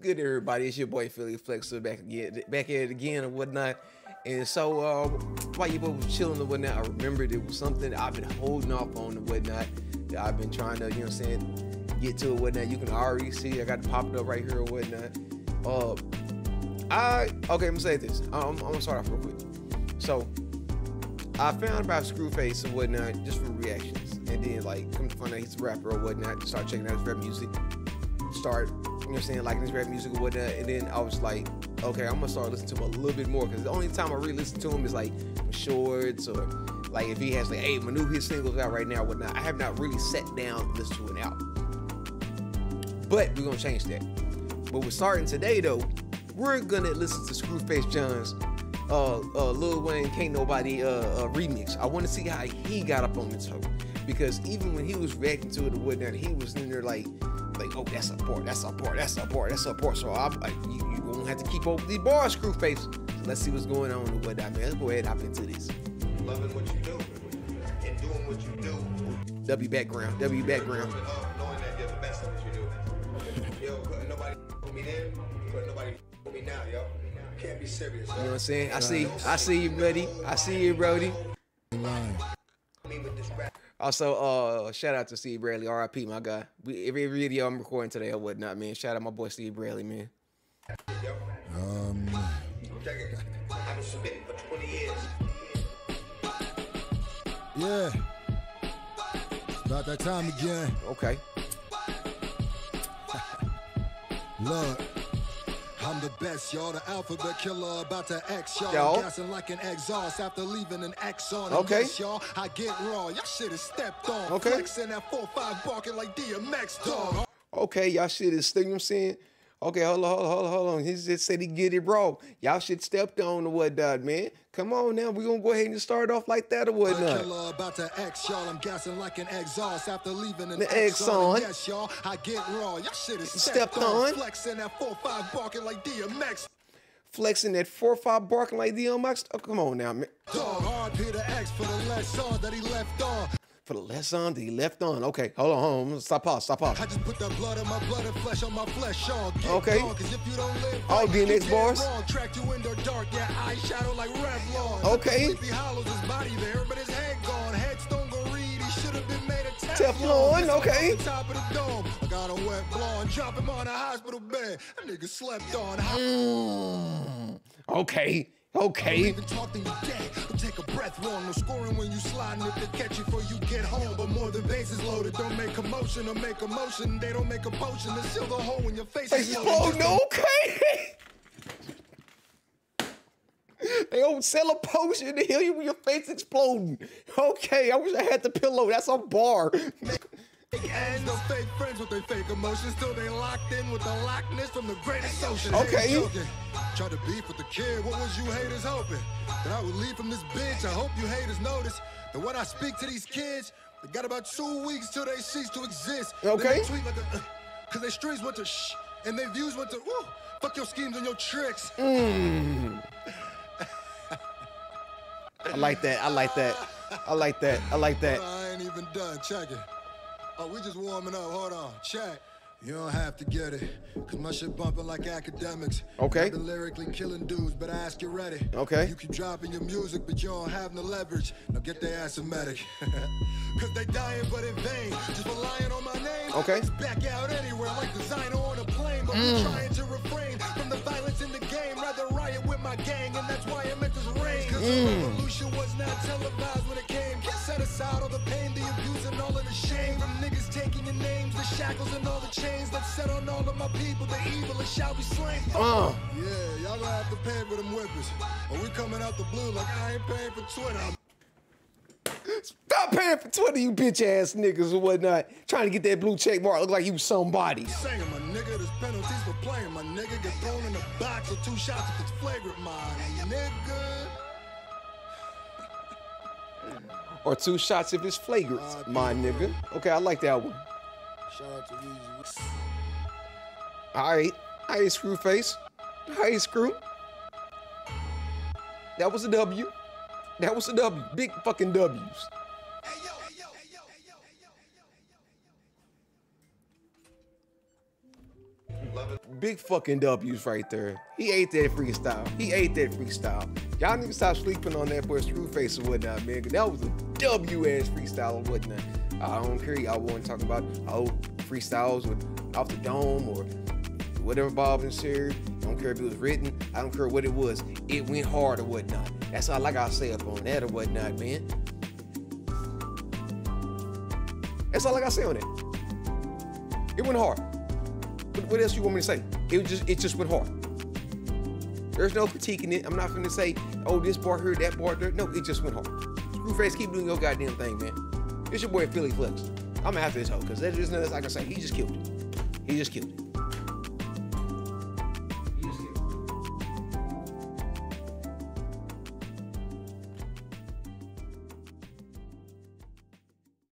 good, everybody? It's your boy Philly Flexer back at it again and whatnot. And so while you both was chilling and whatnot, I remembered it was something I've been holding off on and whatnot. That I've been trying to, you know what I'm saying, get to it whatnot. You can already see I got it popped up right here or whatnot. Okay, I'm gonna say this. I'm gonna start off real quick. So I found about Screwface and whatnot just from reactions, and then like come to find out he's a rapper or whatnot. Start checking out his rap music. Start, you know what I'm saying, liking his rap music or whatnot. And then I was like, okay, I'm gonna start listening to him a little bit more, because the only time I really listen to him is like shorts, or like if he has like, hey, my new hit singles out right now or whatnot. I have not really sat down and listened to an album, but we're gonna change that. But we're starting today though. We're gonna listen to Screwface John's Lil Wayne Can't Nobody remix. I want to see how he got up on the toe, because even when he was reacting to it or whatnot, he was in there like, oh, that's a part, that's a part, that's a part, that's a part. So I'm like, you won't have to keep up with these bars, Screwface. So let's see what's going on and whatnot, man. Let's go ahead and hop into this. Loving what you do and doing what you do. W background, W background. Knowing that you're the best at what you do. Yo, couldn't nobody put me then, couldn't nobody put me now, yo. Can't be serious, yo. You know what I'm saying? I see you, Brody. I see you, Brody. Also, shout out to Steve Bradley, R.I.P. my guy. Every video I'm recording today or whatnot, man. Shout out my boy Steve Bradley, man. I've been submitting for 20 years. Yeah. It's about that time again. Okay. Look. I'm the best, y'all. The alphabet killer about to X, y'all. Yo. Gassing like an exhaust after leaving an X on. Okay. Yes, y'all. I get raw. Y'all shit is stepped on. Okay. Flexing that 4-5 barking like DMX, dog. Okay, y'all shit is, you know what I'm saying? Okay, hold on. He just said he get it raw. Y'all shit stepped on or whatnot, man. Come on now, we gonna go ahead and start off like that or whatnot. Killer about to X, y'all. I'm gassing like an exhaust after leaving an X on. Yes, y'all. I get raw. Y'all shit is Stepped on. Flexing that 4-5 barking like DMX. Flexing that 4-5 barking like DMX. Oh, come on now, man. Dog hard Peter X for the less on that he left on. For the less on that he left on. Okay, hold on. Stop pause. I just put that blood in my blood and flesh on my flesh, y'all. Get okay. Gone, cause if you don't live all right, DMX bars. Wrong, track you into dark, yeah, eyeshadow like Revlon. Okay. Sleepy Hollow's his body there, but his head gone. Headstone gon' read, he should have been made of Teflon, okay. Top of the dome. I got a wet blonde, drop him on a hospital bed. That nigga slept on. Okay. Don't even talk, then you dead. Don't take a breath wrong. No scoring when you sliding if they catch you before you get home. But more than bases loaded. Don't make commotion or make emotion. They don't make a potion to seal the hole in your face. Explode, okay. They don't sell a potion to heal you when your face exploding. Okay, I wish I had the pillow. That's a bar. And no fake friends with their fake emotions. Still they locked in with the lockness from the greatest ocean. Okay. Tried to beef with the kid. What was you haters hoping? That I would leave from this bitch. I hope you haters notice that when I speak to these kids, they got about 2 weeks till they cease to exist. Okay. They tweet like a, cause their streams went to shh, and their views went to woo. Fuck your schemes and your tricks. I like that. I like that. I ain't even done. Check it. Oh, we just warming up. Hold on. Check. You don't have to get it, cause my shit bumping like academics. Okay. I've been lyrically killing dudes, but I ask you ready. Okay. You keep dropping your music, but you don't have no leverage. Now get their ass a medic. Cause they dying, but in vain. Just relying on my name. Okay. It's back out anywhere, like designer on a plane. But we're trying to refrain from the violence in the game. Rather riot with my gang, and that's why I meant this rain. Cause the revolution was not televised when it came. Can't set aside all the pain, the abuse, and all of the shame. From niggas taking your names, the shackles, and all the chains that's set on all of my people. The evil shall be slain. Yeah, y'all gonna have to pay for them whippers. Or we coming out the blue like I ain't paying for Twitter. Stop paying for Twitter, you bitch ass niggas or whatnot. Trying to get that blue check mark, look like you somebody. Saying my nigga, there's penalties for playing. My nigga get thrown in the box or 2 shots if it's flagrant, my nigga. Or 2 shots if it's flagrant, my nigga. Okay, I like that one. Shout out to Weezy. Alright, Screwface. Alright, Screw. That was a W. That was a W. Big fucking W's. Love it. big fucking W's right there. He ate that freestyle. He ate that freestyle. Y'all need to stop sleeping on that boy Screwface or whatnot, man. Cause that was a W-ass freestyle or whatnot. I don't care. Y'all want to talk about freestyles with Off the Dome or whatever Bob and Sir. I don't care if it was written. I don't care what it was. It went hard or whatnot. That's all I gotta say up on that or whatnot, man. That's all I gotta say on it. It went hard. What else you want me to say? It just went hard. There's no critiquing it. I'm not gonna say, oh, this bar here, that bar there. No, it just went hard. Screwface, keep doing your goddamn thing, man. It's your boy Philly Flex. I'm after this hoe, because there's nothing else I can say. He just killed it. He just killed it.